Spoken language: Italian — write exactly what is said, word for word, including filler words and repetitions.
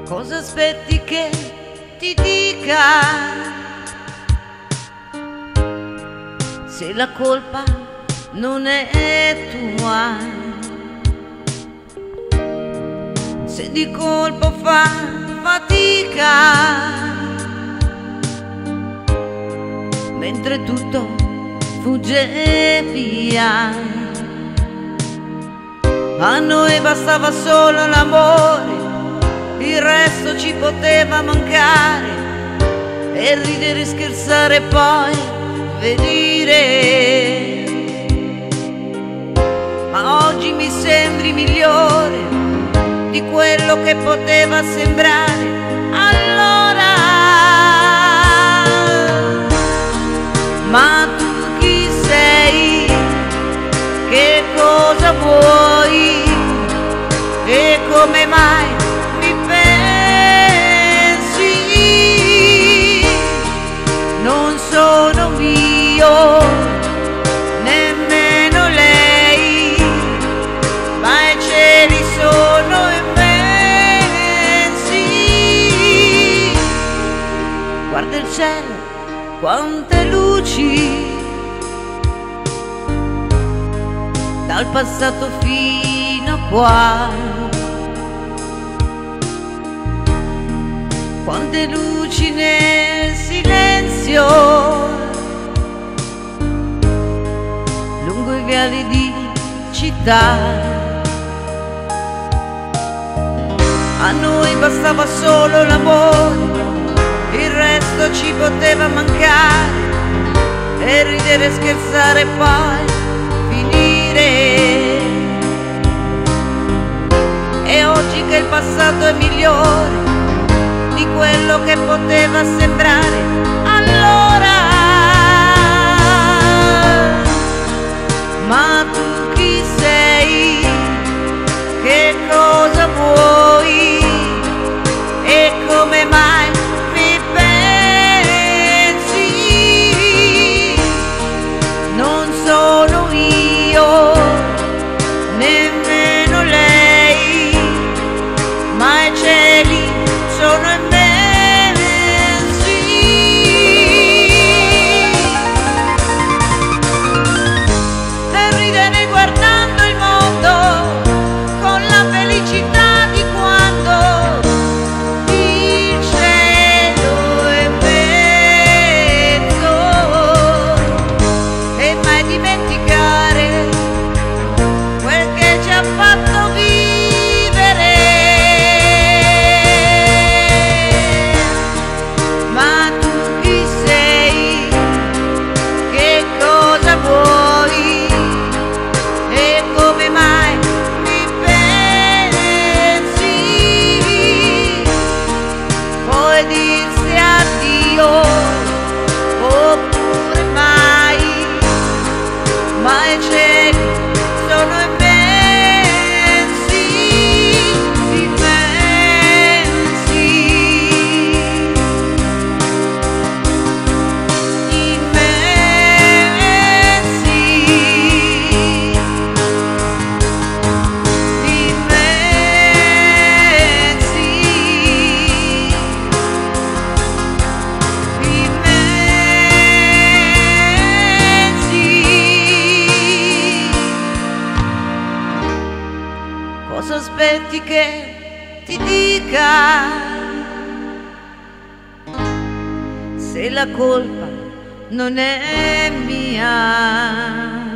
Cosa aspetti che ti dica? Se la colpa non è tua, se di colpo fa fatica, mentre tutto fugge via. A noi bastava solo l'amore, il resto ci poteva mancare, e ridere e scherzare e poi venire. Ma oggi mi sembri migliore di quello che poteva sembrare allora. Ma tu chi sei? Che cosa vuoi? E come mai mi pensi? Non sono io, nemmeno lei, ma i cieli sono immensi. Guarda il cielo, quante luci, dal passato fino a qua. Quante luci nel silenzio, lungo i viali di città. A noi bastava solo l'amore, il resto ci poteva mancare, e ridere e scherzare e poi finire. E oggi che il passato è migliore di quello che poteva sembrare allora. Ma tu chi sei? Che cosa vuoi? E come mai mi pensi? Non sono io, nemmeno lei, ma i cieli sono immensi. Per ridere guardando il mondo con la felicità di quando il cielo è immenso, e mai dimenticare quel che ci ha fatto vivere. Ma tu chi sei? Che cosa vuoi? E come mai mi pensi? Puoi dirsi addio oppure mai, ma i cieli sono immensi, immensi, immensi, immensi. Cosa aspetti che ti dica? Se la colpa non è mia.